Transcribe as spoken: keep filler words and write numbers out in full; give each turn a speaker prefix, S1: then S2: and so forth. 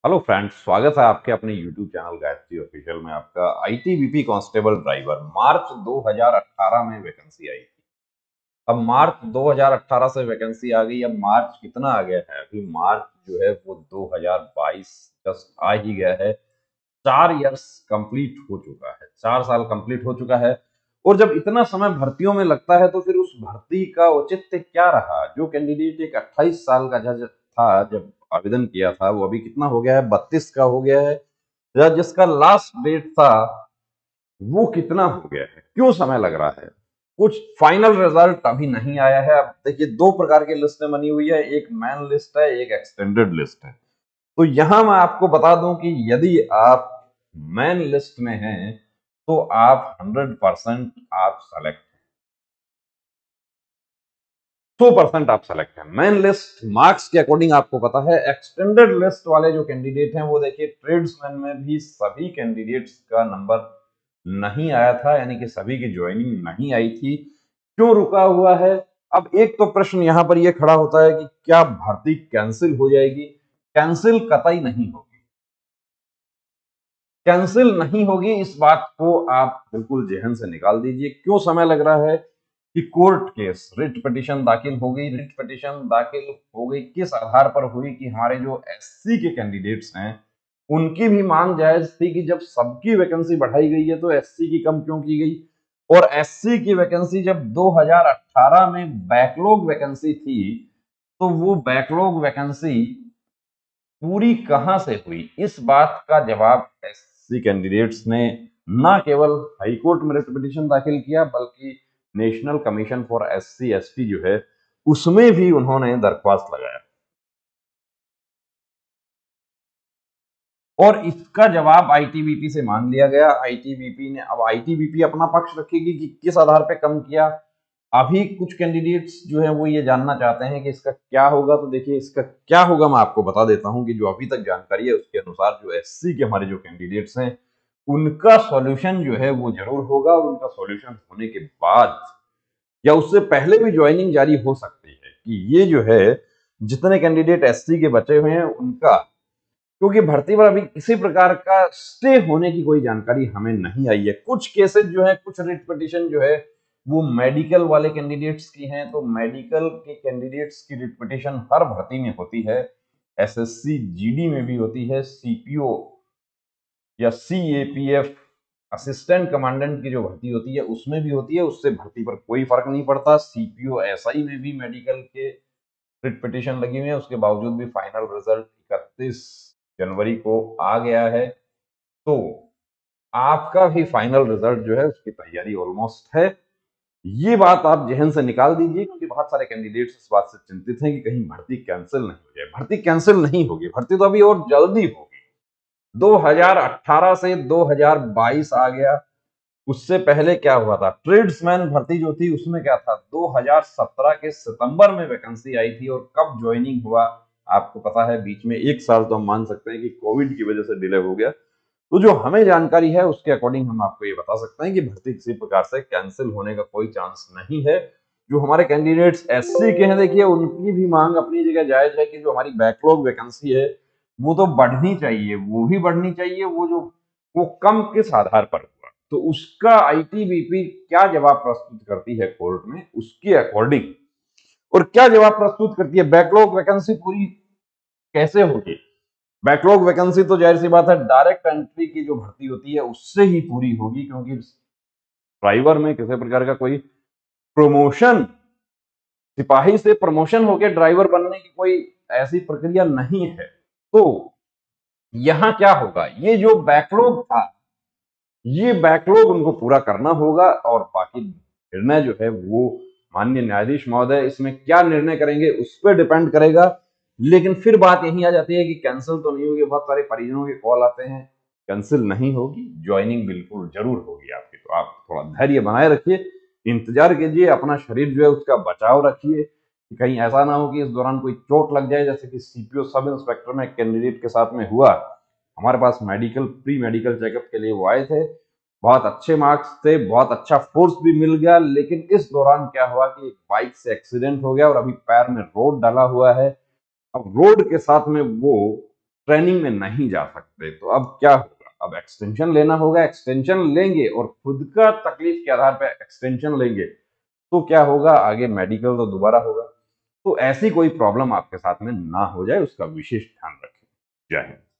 S1: Hello friends, स्वागत है आपके अपने यूट्यूब चैनल गायत्री ऑफिशियल में। आपका आईटीबीपी कांस्टेबल ड्राइवर मार्च दो हज़ार अठारह में वैकेंसी आई थी। अब मार्च दो हज़ार अठारह से वैकेंसी आ गई। अब मार्च कितना आ गया है? अभी मार्च जो है वो दो हज़ार बाईस जस्ट आ ही गया है। चार इयर्स कंप्लीट हो चुका है, चार साल कंप्लीट हो चुका है। और जब इतना समय भर्तियों में लगता है तो फिर उस भर्ती का औचित्य क्या रहा? जो कैंडिडेट एक अट्ठाईस साल का जज था जब आवेदन किया था, वो अभी कितना हो गया है? बत्तीस का हो गया है। या जिसका लास्ट डेट था वो कितना हो गया है? क्यों समय लग रहा है? कुछ फाइनल रिजल्ट अभी नहीं आया है। अब देखिए, दो प्रकार की लिस्टें बनी हुई है, एक मेन लिस्ट है, एक एक्सटेंडेड लिस्ट है। तो यहां मैं आपको बता दूं कि यदि आप मेन लिस्ट में हैं तो आप हंड्रेड परसेंट आप सेलेक्ट, सौ परसेंट आप सेलेक्ट हैं। मेन लिस्ट मार्क्स के अकॉर्डिंग आपको पता है। एक्सटेंडेड लिस्ट वाले जो कैंडिडेट हैं वो देखिए, ट्रेड्समैन में भी सभी कैंडिडेट्स का नंबर नहीं आया था, यानी कि सभी की ज्वाइनिंग नहीं आई थी। क्यों रुका हुआ है? अब एक तो प्रश्न यहां पर यह खड़ा होता है कि क्या भर्ती कैंसिल हो जाएगी? कैंसिल कतई नहीं होगी। कैंसिल नहीं होगी, इस बात को आप बिल्कुल जहन से निकाल दीजिए। क्यों समय लग रहा है? कि कोर्ट केस, रिट पिटीशन दाखिल हो गई। रिट पिटीशन दाखिल हो गई किस आधार पर हुई? कि हमारे जो एससी के कैंडिडेट्स हैं उनकी भी मांग जायज थी कि जब सबकी वैकेंसी बढ़ाई गई है तो एससी की कम क्यों की गई। और एससी की वैकेंसी जब दो हज़ार अठारह में बैकलॉग वैकेंसी थी तो वो बैकलॉग वैकेंसी पूरी कहां से हुई? इस बात का जवाब एससी कैंडिडेट्स ने न केवल हाईकोर्ट में रिट पिटीशन दाखिल किया, बल्कि national commission for SC ST जो है उसमें भी उन्होंने दरख्वास्त लगाया। और इसका जवाब आईटीबीपी से मांग लिया गया। आईटीबीपी ने, अब आईटीबीपी अपना पक्ष रखेगी कि किस आधार पे कम किया। अभी कुछ कैंडिडेट्स जो है वो ये जानना चाहते हैं कि इसका क्या होगा। तो देखिए, इसका क्या होगा मैं आपको बता देता हूं कि जो अभी तक जानकारी है उसके अनुसार जो एससी के हमारे जो कैंडिडेट्स हैं उनका सॉल्यूशन जो है वो जरूर होगा। और उनका सॉल्यूशन होने के बाद या उससे पहले भी ज्वाइनिंग जारी हो सकती है। कि ये जो है जितने कैंडिडेट एससी के बचे हुए हैं उनका, क्योंकि भर्ती पर अभी किसी प्रकार का स्टे होने की कोई जानकारी हमें नहीं आई है। कुछ केसेस जो है, कुछ रिट पिटीशन जो है वो मेडिकल वाले कैंडिडेट्स की हैं। तो मेडिकल के कैंडिडेट्स की रिट पिटीशन हर भर्ती में होती है। एसएससी जीडी में भी होती है, सीपीओ या सीएपीएफ असिस्टेंट कमांडेंट की जो भर्ती होती है उसमें भी होती है। उससे भर्ती पर कोई फर्क नहीं पड़ता। सीपीओ एसआई में भी मेडिकल के रिट पिटीशन लगी हुई है, उसके बावजूद भी फाइनल रिजल्ट इकतीस जनवरी को आ गया है। तो आपका भी फाइनल रिजल्ट जो है उसकी तैयारी ऑलमोस्ट है। ये बात आप जहन से निकाल दीजिए, क्योंकि बहुत सारे कैंडिडेट्स इस बात से चिंतित हैं कि कहीं भर्ती कैंसिल नहीं हो जाए। भर्ती कैंसिल नहीं होगी, भर्ती तो अभी और जल्दी होगी। दो हज़ार अठारह से दो हज़ार बाईस आ गया। उससे पहले क्या हुआ था? ट्रेड्समैन भर्ती जो थी उसमें क्या था? दो हज़ार सत्रह के सितंबर में वैकेंसी आई थी। और कब ज्वाइनिंग हुआ आपको पता है। बीच में एक साल तो हम मान सकते हैं कि कोविड की वजह से डिले हो गया। तो जो हमें जानकारी है उसके अकॉर्डिंग हम आपको ये बता सकते हैं कि भर्ती किसी प्रकार से कैंसिल होने का कोई चांस नहीं है। जो हमारे कैंडिडेट्स एससी के हैं, देखिए उनकी भी मांग अपनी जगह जायज है कि जो हमारी बैकलॉग वैकेंसी है वो तो बढ़नी चाहिए, वो भी बढ़नी चाहिए। वो जो वो कम किस आधार पर हुआ, तो उसका आईटीबीपी क्या जवाब प्रस्तुत करती है कोर्ट में, उसके अकॉर्डिंग। और क्या जवाब प्रस्तुत करती है? बैकलॉग वैकेंसी पूरी कैसे होगी? बैकलॉग वैकेंसी तो जाहिर सी बात है डायरेक्ट एंट्री की जो भर्ती होती है उससे ही पूरी होगी, क्योंकि ड्राइवर में किसी प्रकार का कोई प्रमोशन, सिपाही से प्रमोशन होकर ड्राइवर बनने की कोई ऐसी प्रक्रिया नहीं है। तो यहां क्या होगा? ये जो बैकलॉग था, ये बैकलॉग उनको पूरा करना होगा। और बाकी निर्णय जो है वो माननीय न्यायाधीश महोदय इसमें क्या निर्णय करेंगे उस पर डिपेंड करेगा। लेकिन फिर बात यही आ जाती है कि कैंसिल तो नहीं होगी। बहुत सारे परिजनों के कॉल आते हैं, कैंसिल नहीं होगी, ज्वाइनिंग बिल्कुल जरूर होगी आपकी। तो आप थोड़ा धैर्य बनाए रखिए, इंतजार कीजिए, अपना शरीर जो है उसका बचाव रखिए कि कहीं ऐसा ना हो कि इस दौरान कोई चोट लग जाए, जैसे कि सीपीओ सब इंस्पेक्टर में कैंडिडेट के साथ में हुआ। हमारे पास मेडिकल, प्री मेडिकल चेकअप के लिए वो आए थे, बहुत अच्छे मार्क्स थे, बहुत अच्छा फोर्स भी मिल गया। लेकिन इस दौरान क्या हुआ कि बाइक से एक्सीडेंट हो गया और अभी पैर में रोड डाला हुआ है। अब रोड के साथ में वो ट्रेनिंग में नहीं जा सकते, तो अब क्या होगा? अब एक्सटेंशन लेना होगा, एक्सटेंशन लेंगे और खुद का तकलीफ के आधार पे एक्सटेंशन लेंगे, तो क्या होगा? आगे मेडिकल तो दोबारा होगा। तो ऐसी कोई प्रॉब्लम आपके साथ में ना हो जाए, उसका विशेष ध्यान रखें। जय हिंद।